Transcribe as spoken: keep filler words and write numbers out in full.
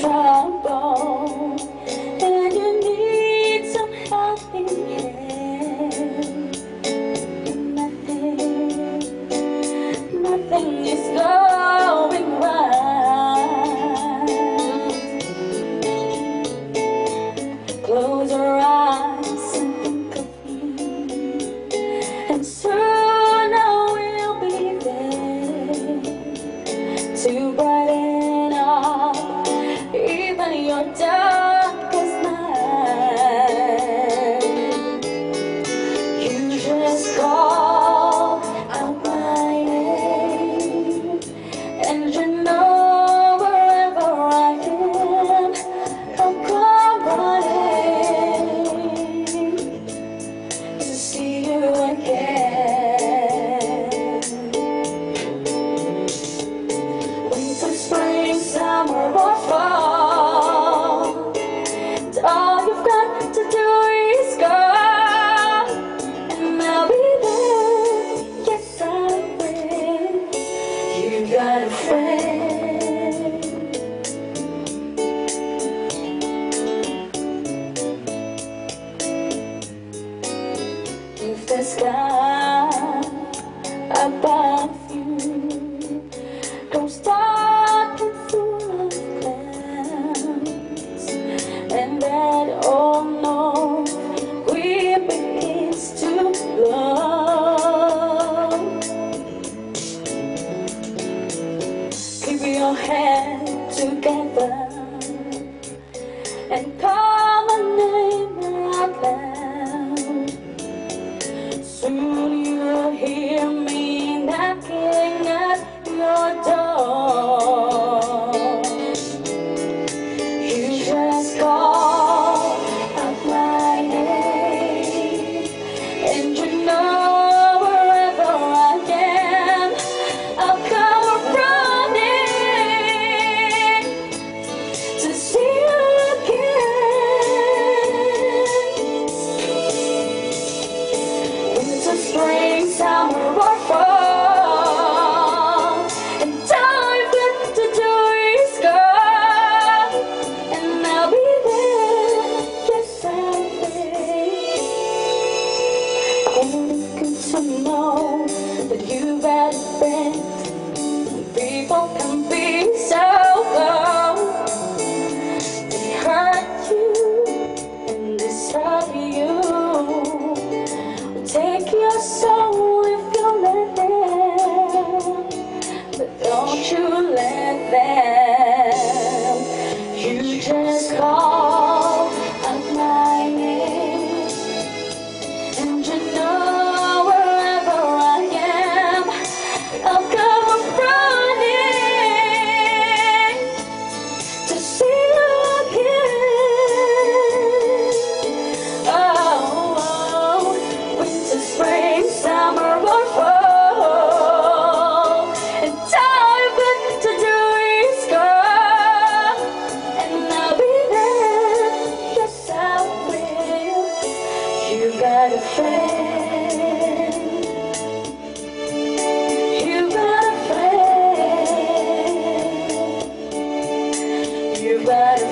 trouble and you need some helping hand. Nothing, nothing is going right. Close your eyes and think of me, and soon I will be there to brighten up even your darkest night. You just call out my name, and you know wherever I am, I'll come running to see you again. Winter, spring, summer, or fall, all you've got to do is go, and I'll be there. Yes, I will. You got a friend. If the sky above you goes dark and full of clouds, and that old north wind begins to blow, keep your head together and call my name out loud. Soon you'll hear me knocking at your door. You just call out my name, and you know wherever I am, I'll come running to see you again. Winter, spring, summer, or fall, and all you've got to do is go, and I'll be there. Yes, I will. And it's good to know that you've got a friend. People can be so cold. They hurt you and disturb you, take your soul if you let them, but don't you let them. You just call out my name, and you know wherever I am, I'll come running to see you again. Oh, winter, spring, summer, or fall, and all you've got to do is go, and I'll be there. Yes, I will. You got a friend. You got a friend. You got a